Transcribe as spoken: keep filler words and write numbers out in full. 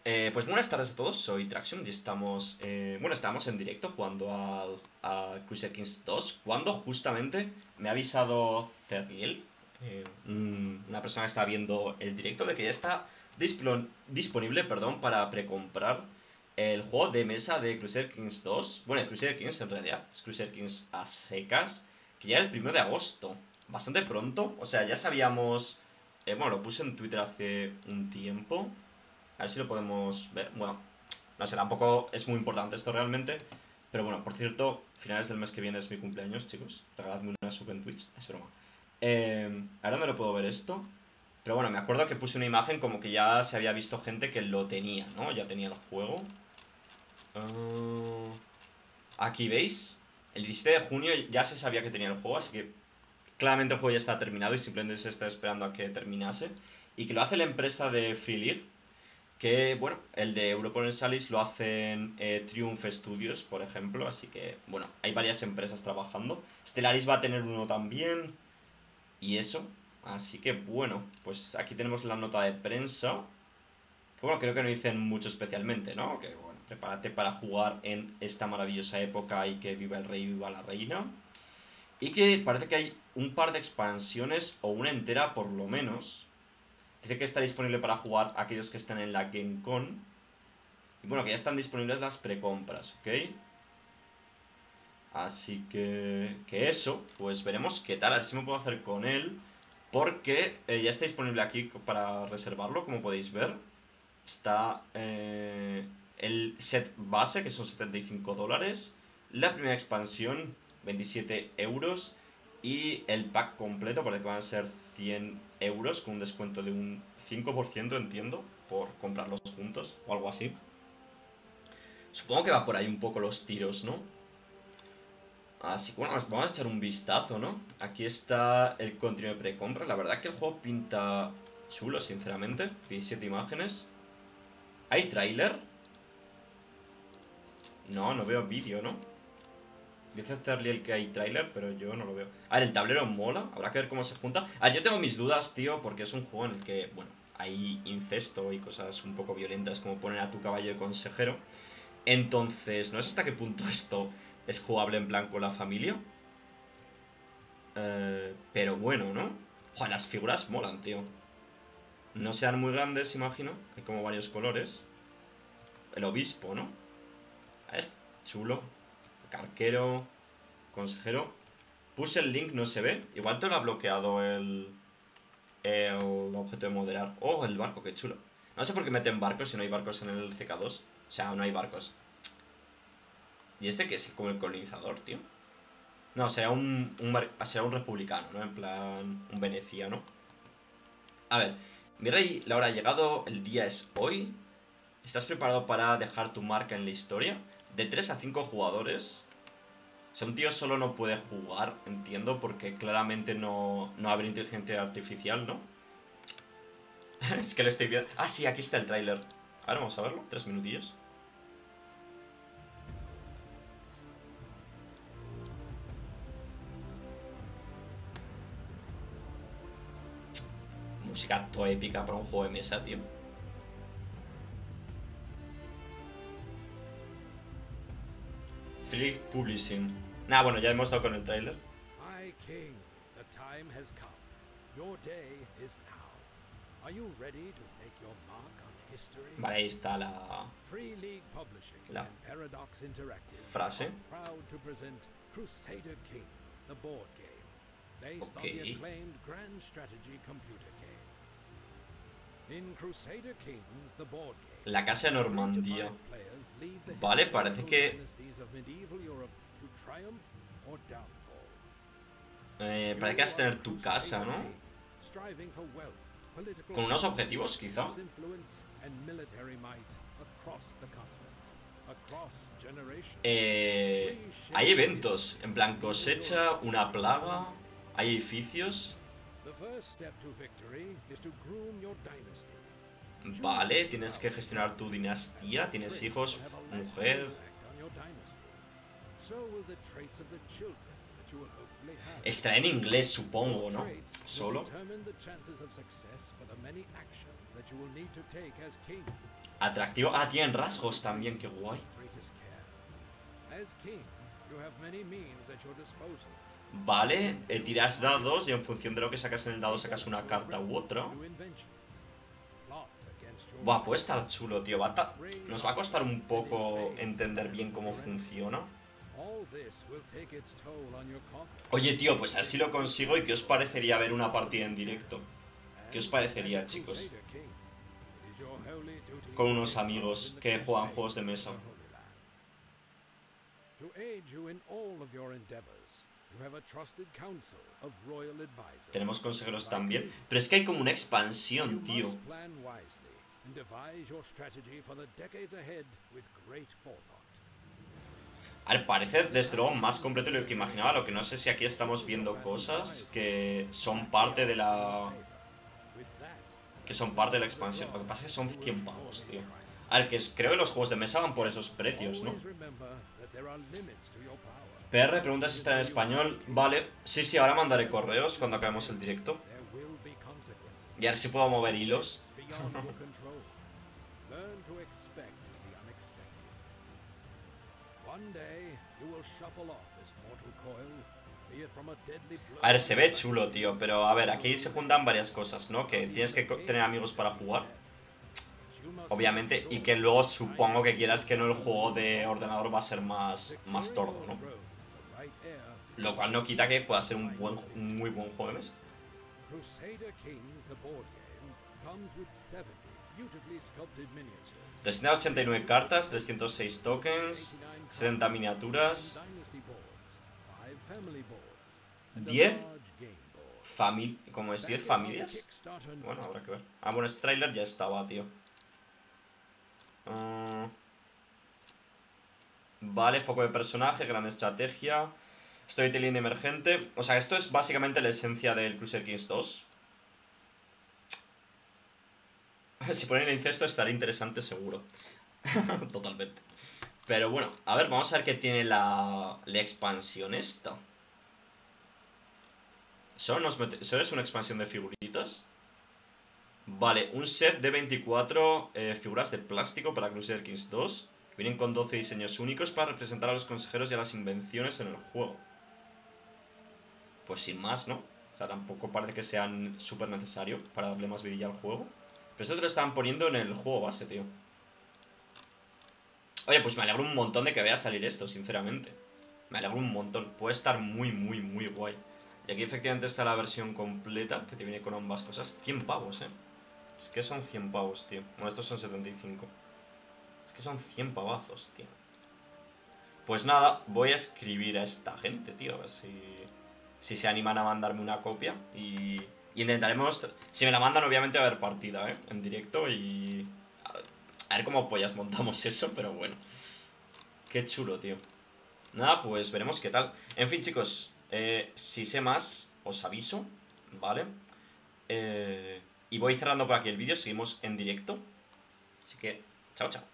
Eh, pues buenas tardes a todos, soy Traction y estamos, eh, bueno, estamos en directo jugando al, a Crusader Kings dos, cuando justamente me ha avisado Cerriel, eh, un- una persona que está viendo el directo, de que ya está displo- disponible, perdón, para precomprar el juego de mesa de Crusader Kings dos, bueno, Crusader Kings en realidad, es Crusader Kings a secas, que ya el primero de agosto, bastante pronto, o sea, ya sabíamos, eh, bueno, lo puse en Twitter hace un tiempo. A ver si lo podemos ver. Bueno, no sé, tampoco es muy importante esto realmente. Pero bueno, por cierto, finales del mes que viene es mi cumpleaños, chicos. Regaladme una sub en Twitch. Es broma. Eh, ahora no lo puedo ver esto. Pero bueno, me acuerdo que puse una imagen como que ya se había visto gente que lo tenía, ¿no? Ya tenía el juego. Uh, aquí veis. El diecisiete de junio ya se sabía que tenía el juego, así que claramente el juego ya está terminado y simplemente se está esperando a que terminase. Y que lo hace la empresa de Free League, que, bueno, el de Europa Salis lo hacen eh, Triumph Studios, por ejemplo. Así que, bueno, hay varias empresas trabajando. Stellaris va a tener uno también. Y eso. Así que, bueno, pues aquí tenemos la nota de prensa. Que, bueno, creo que no dicen mucho especialmente, ¿no? Que, bueno, prepárate para jugar en esta maravillosa época y que viva el rey y viva la reina. Y que parece que hay un par de expansiones, o una entera por lo menos. Dice que está disponible para jugar aquellos que estén en la Gen Con. Y bueno, que ya están disponibles las precompras, ¿ok? Así que, que eso, pues veremos qué tal, a ver si me puedo hacer con él. Porque eh, ya está disponible aquí para reservarlo, como podéis ver. Está eh, el set base, que son setenta y cinco dólares. La primera expansión, veintisiete euros. Y el pack completo, parece que van a ser cien euros, con un descuento de un cinco por ciento, entiendo, por comprarlos juntos o algo así. Supongo que va por ahí un poco los tiros, ¿no? Así que bueno, vamos a echar un vistazo, ¿no? Aquí está el contenido de precompra. La verdad que el juego pinta chulo, sinceramente. diecisiete imágenes. ¿Hay tráiler? No, no veo vídeo, ¿no? Dice Cerliel que hay tráiler, pero yo no lo veo. A ver, el tablero mola, habrá que ver cómo se junta. A ver, yo tengo mis dudas, tío, porque es un juego en el que, bueno, hay incesto y cosas un poco violentas, como poner a tu caballo de consejero. Entonces, no sé hasta qué punto esto es jugable en plan con la familia. Eh, pero bueno, ¿no? Joder, las figuras molan, tío. No sean muy grandes, imagino. Hay como varios colores. El obispo, ¿no? Es chulo. Carquero. Consejero. Puse el link, no se ve. Igual te lo ha bloqueado el, el objeto de moderar. Oh, el barco, qué chulo. No sé por qué meten barcos si no hay barcos en el C K dos. O sea, no hay barcos. ¿Y este qué es? Como el colonizador, tío. No, será un, un, será un republicano, ¿no? En plan, un veneciano. A ver, mi rey, la hora ha llegado, el día es hoy. ¿Estás preparado para dejar tu marca en la historia? De tres a cinco jugadores. O sea, un tío solo no puede jugar, entiendo, porque claramente no, no abre inteligencia artificial, ¿no? Es que lo estoy viendo. Ah, sí, aquí está el tráiler. Ahora vamos a verlo, tres minutillos. Música toda épica para un juego de mesa, tío. Free Publishing. Nah, bueno, ya hemos dado con el tráiler. My king, the time has come. Your day is now. Are you ready to make your mark on history? Vale, ahí está la, Free League Publishing la and Paradox Interactive frase. are proud to present Crusader Kings, the board game, based on the Ok. acclaimed Grand Strategy computer game. In Crusader Kings, the board game, La casa de three to Normandía. five players lead the Vale, parece historical que dynasties of medieval Europe to triumph or downfall. eh, parece que vas a tener tu casa, ¿no? Con unos objetivos, quizá. Eh, hay eventos, en plan cosecha, una plaga, hay edificios. Vale, tienes que gestionar tu dinastía, tienes hijos, mujer. Está en inglés, supongo, ¿no? Solo. Atractivo. Ah, tienen rasgos también, qué guay. Vale, eh, tiras dados y en función de lo que sacas en el dado sacas una carta u otra. Buah, puede estar chulo, tío. Va a Nos va a costar un poco entender bien cómo funciona. Oye, tío, pues a ver si lo consigo. ¿Y qué os parecería ver una partida en directo? ¿Qué os parecería, chicos? Con unos amigos que juegan juegos de mesa. Tenemos consejeros también. Pero es que hay como una expansión, tío. Al parecer, desde luego, más completo de lo que imaginaba. Lo que no sé si aquí estamos viendo cosas que son parte de la... Que son parte de la expansión. Lo que pasa es que son cien pavos, tío. A ver, que es, creo que los juegos de mesa van por esos precios, ¿no? P R, pregunta si está en español. Vale, sí, sí, ahora mandaré correos cuando acabemos el directo. Y a ver si puedo mover hilos. A ver, se ve chulo, tío. Pero a ver, aquí se juntan varias cosas, ¿no? Que tienes que tener amigos para jugar, obviamente, y que luego supongo que quieras que no el juego de ordenador va a ser más, más tordo, ¿no? Lo cual no quita que pueda ser un buen, un muy buen juego de mesa. trescientas ochenta y nueve cartas, trescientos seis tokens, setenta miniaturas, diez familias. ¿Cómo es? ¿diez familias? Bueno, habrá que ver. Ah, bueno, este trailer ya estaba, tío. Uh... Vale, foco de personaje, gran estrategia, storytelling emergente. O sea, esto es básicamente la esencia del Crusader Kings dos. Si ponen el incesto estaría interesante seguro. Totalmente. Pero bueno, a ver, vamos a ver qué tiene la, la expansión esta. ¿Solo, nos mete... ¿Solo es una expansión de figuritas? Vale, un set de veinticuatro eh, figuras de plástico para Crusader Kings dos. Vienen con doce diseños únicos para representar a los consejeros y a las invenciones en el juego. Pues sin más, ¿no? O sea, tampoco parece que sean súper necesario para darle más vidilla al juego. Pero esto te lo estaban poniendo en el juego base, tío. Oye, pues me alegro un montón de que vaya a salir esto, sinceramente. Me alegro un montón. Puede estar muy, muy, muy guay. Y aquí efectivamente está la versión completa, que te viene con ambas cosas. cien pavos, ¿eh? Es que son cien pavos, tío. Bueno, estos son setenta y cinco. Es que son cien pavazos, tío. Pues nada, voy a escribir a esta gente, tío. A ver si, si se animan a mandarme una copia. Y, y intentaremos... Si me la mandan, obviamente va a haber partida, ¿eh? En directo y... A ver, a ver cómo pollas montamos eso, pero bueno. Qué chulo, tío. Nada, pues veremos qué tal. En fin, chicos, eh, si sé más, os aviso, ¿vale? Eh, y voy cerrando por aquí el vídeo. Seguimos en directo. Así que, chao, chao.